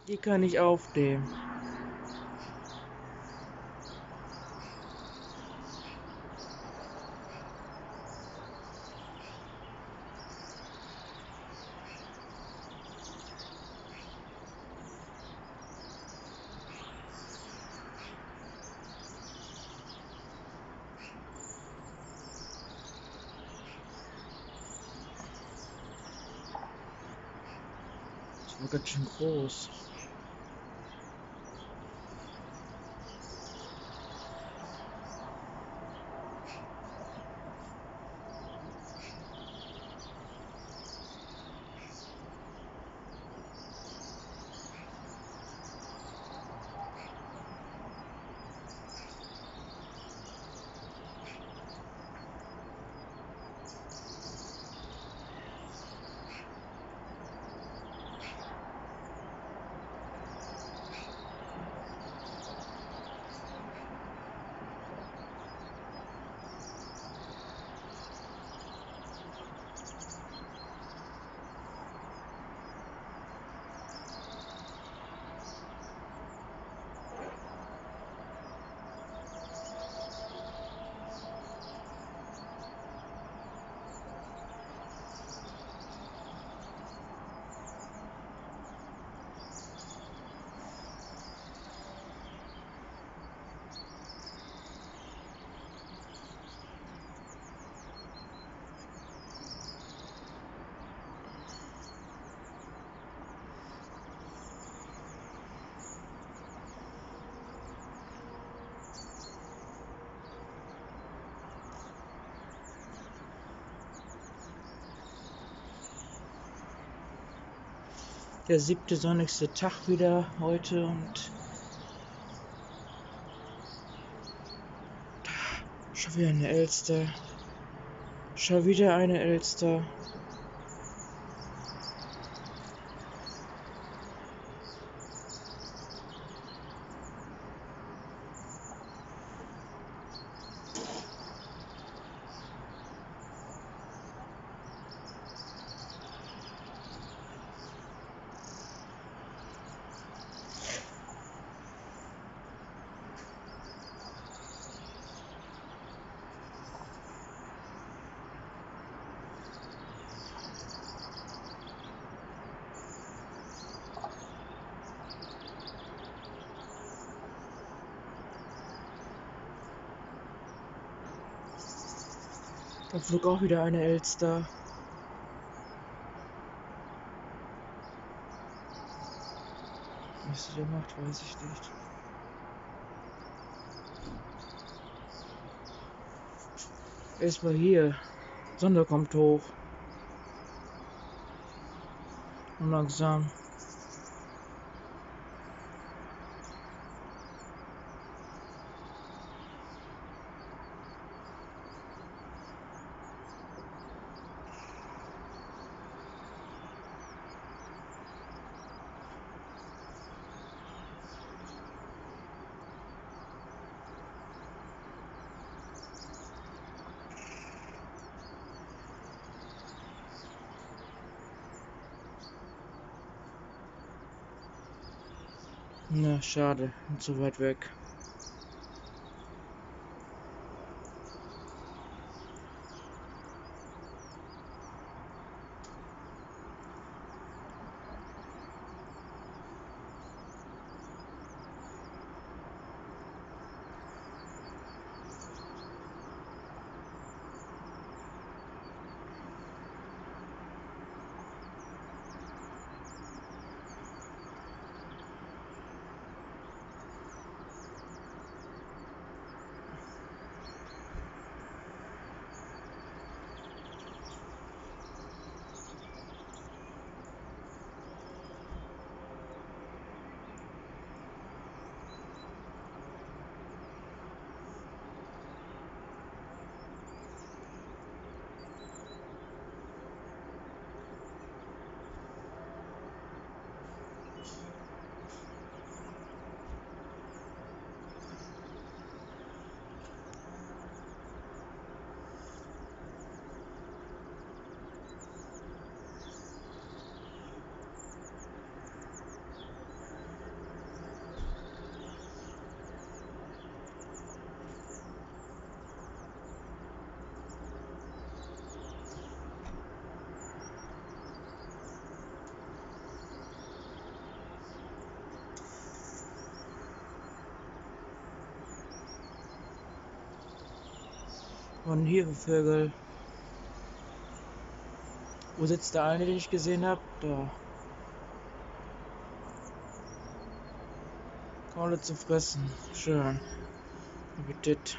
Die kann ich aufnehmen. Das war ganz schön groß. Der 7. sonnigste Tag wieder heute und schon wieder eine Elster. Schon wieder eine Elster. Da flog auch wieder eine Elster. Was sie da macht, weiß ich nicht. Erstmal hier. Sonne kommt hoch. Und langsam. Na, schade. Und so weit weg. Und hier Vögel. Wo sitzt der eine, den ich gesehen habe? Da. Kohle zu fressen. Schön. Appetit.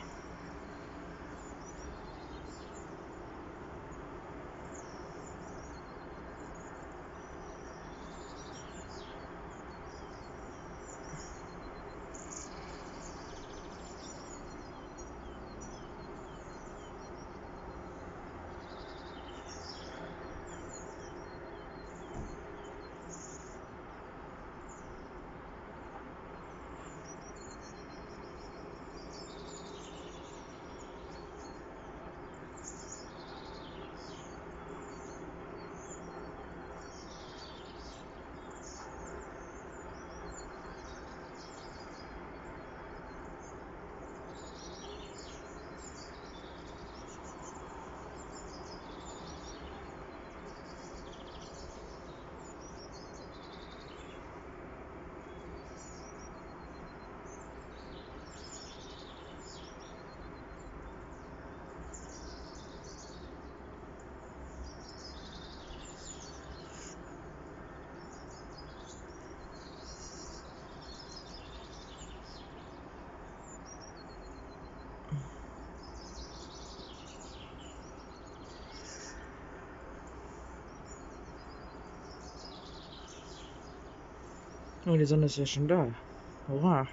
Oh, die Sonne ist ja schon da. Hurra.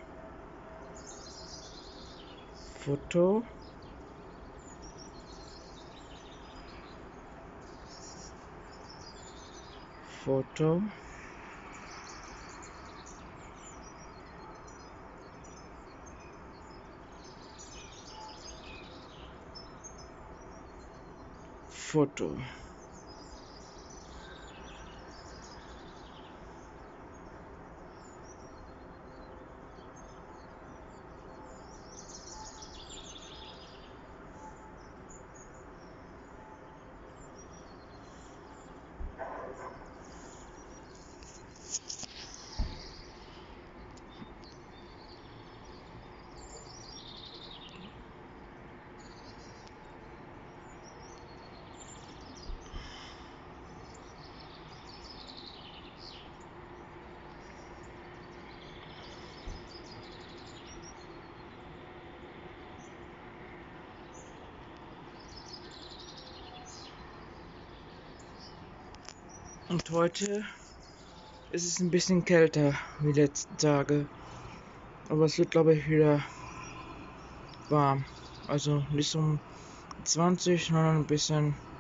Foto. Foto. Foto. Und heute ist es ein bisschen kälter wie die letzten Tage. Aber es wird, glaube ich, wieder warm. Also nicht um 20, sondern ein bisschen